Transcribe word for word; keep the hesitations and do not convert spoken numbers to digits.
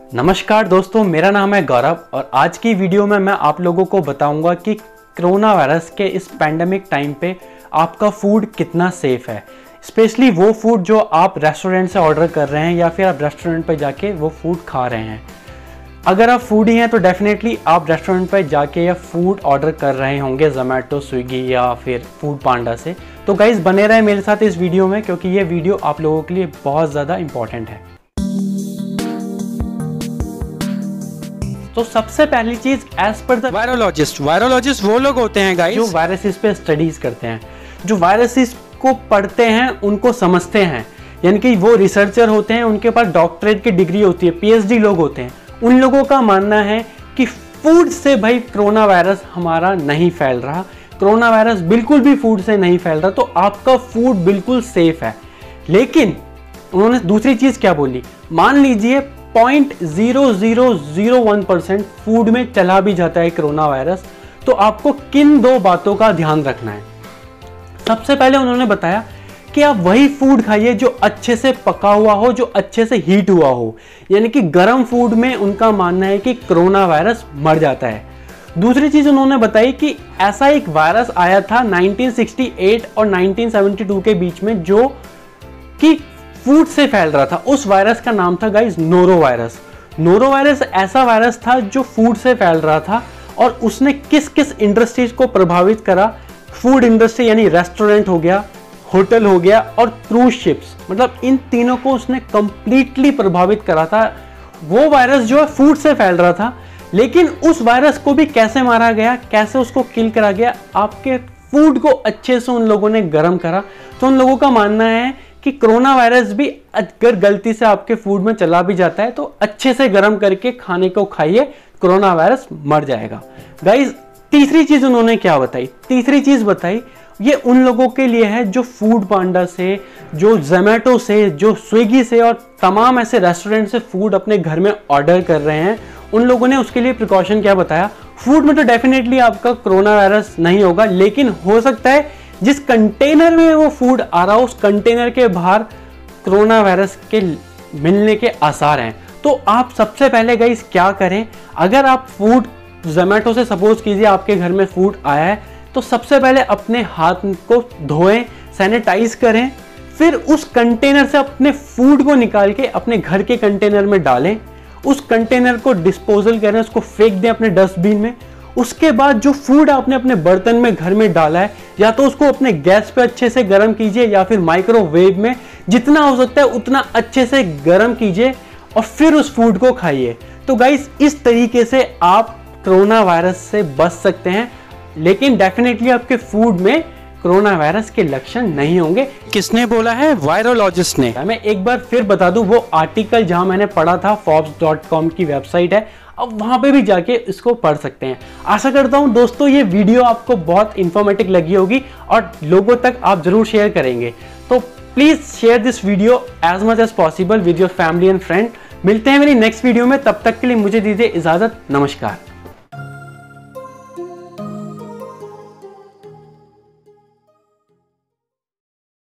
नमस्कार दोस्तों, मेरा नाम है गौरव और आज की वीडियो में मैं आप लोगों को बताऊंगा कि कोरोना वायरस के इस पैंडेमिक टाइम पे आपका फूड कितना सेफ है। स्पेशली वो फूड जो आप रेस्टोरेंट से ऑर्डर कर रहे हैं या फिर आप रेस्टोरेंट पे जाके वो फूड खा रहे हैं। अगर आप फूडी हैं तो डेफिनेटली आप रेस्टोरेंट पे जाके या फूड ऑर्डर कर रहे होंगे जोमेटो, स्विगी या फिर फूड पांडा से। तो गाइस बने रहे मेरे साथ इस वीडियो में, क्योंकि ये वीडियो आप लोगों के लिए बहुत ज़्यादा इंपॉर्टेंट है। तो सबसे पहली चीज, as per the virologist virologist वो लोग होते हैं गाइस जो वायरसेस पे स्टडीज करते हैं, जो वायरसेस को पढ़ते हैं, उनको समझते हैं, यानी कि वो रिसर्चर होते हैं, उनके पास डॉक्टरेट की डिग्री होती है, पीएचडी लोग होते हैं। उन लोगों का मानना है कि फूड से भाई कोरोना वायरस हमारा नहीं फैल रहा, कोरोना वायरस बिल्कुल भी फूड से नहीं फैल रहा, तो आपका फूड बिल्कुल सेफ है। लेकिन उन्होंने दूसरी चीज क्या बोली, मान लीजिए point zero zero zero one percent food में चला भी जाता है कोरोना वायरस, तो आपको किन दो बातों का ध्यान रखना है। सबसे पहले उन्होंने बताया कि आप वही फूड खाइए जो अच्छे से पका हुआ हो, जो अच्छे से हीट हुआ हो, यानी कि गर्म फूड में उनका मानना है कि कोरोना वायरस मर जाता है। दूसरी चीज उन्होंने बताई कि ऐसा एक वायरस आया था नाइनटीन सिक्सटी एट और नाइनटीन सेवेंटी टू के बीच में, जो कि फूड से फैल रहा था। उस वायरस का नाम था guys noro virus. Noro virus ऐसा वायरस था जो फूड से फैल रहा था, और उसने किस किस इंडस्ट्रीज को प्रभावित करा, फूड इंडस्ट्री यानी रेस्टोरेंट हो गया, होटल हो गया और क्रूज शिप्स, मतलब इन तीनों को उसने कंप्लीटली प्रभावित करा था। वो वायरस जो है फूड से फैल रहा था, लेकिन उस वायरस को भी कैसे मारा गया, कैसे उसको किल करा गया, आपके फूड को अच्छे से उन लोगों ने गर्म करा। तो उन लोगों का मानना है कि कोरोना वायरस भी अगर गलती से आपके फूड में चला भी जाता है तो अच्छे से गर्म करके खाने को खाइए, कोरोना वायरस मर जाएगा। गाइस तीसरी चीज उन्होंने क्या बताई, तीसरी चीज बताई ये उन लोगों के लिए है जो फूड पांडा से, जो जोमेटो से, जो स्विगी से और तमाम ऐसे रेस्टोरेंट से फूड अपने घर में ऑर्डर कर रहे हैं। उन लोगों ने उसके लिए प्रिकॉशन क्या बताया, फूड में तो डेफिनेटली आपका कोरोना वायरस नहीं होगा, लेकिन हो सकता है जिस कंटेनर में वो फूड आ रहा हो उस कंटेनर के बाहर कोरोना वायरस के मिलने के आसार हैं। तो आप सबसे पहले गाइस क्या करें, अगर आप फूड जोमेटो से सपोज कीजिए आपके घर में फूड आया है, तो सबसे पहले अपने हाथ को धोएं, सैनिटाइज करें, फिर उस कंटेनर से अपने फूड को निकाल के अपने घर के कंटेनर में डालें, उस कंटेनर को डिस्पोजल करें, उसको फेंक दें अपने डस्टबिन में। उसके बाद जो फूड आपने अपने बर्तन में घर में डाला है, या तो उसको अपने गैस पे अच्छे से गर्म कीजिए या फिर माइक्रोवेव में जितना हो सकता है उतना अच्छे से गर्म कीजिए और फिर उस फूड को खाइए। तो गाइस इस तरीके से आप कोरोना वायरस से बच सकते हैं, लेकिन डेफिनेटली आपके फूड में कोरोना वायरस के लक्षण नहीं होंगे। किसने बोला है, वायरोलॉजिस्ट ने। मैं एक बार फिर बता दूं, वो आर्टिकल जहां मैंने पढ़ा था फोर्ब्स डॉट कॉम की वेबसाइट है, अब वहां पे भी जाके इसको पढ़ सकते हैं। आशा करता हूं दोस्तों ये वीडियो आपको बहुत इंफॉर्मेटिव लगी होगी और लोगों तक आप जरूर शेयर करेंगे। तो please share this video as much as possible with your family and friend. मिलते हैं मेरी नेक्स्ट वीडियो में, तब तक के लिए मुझे दीजिए इजाजत। नमस्कार।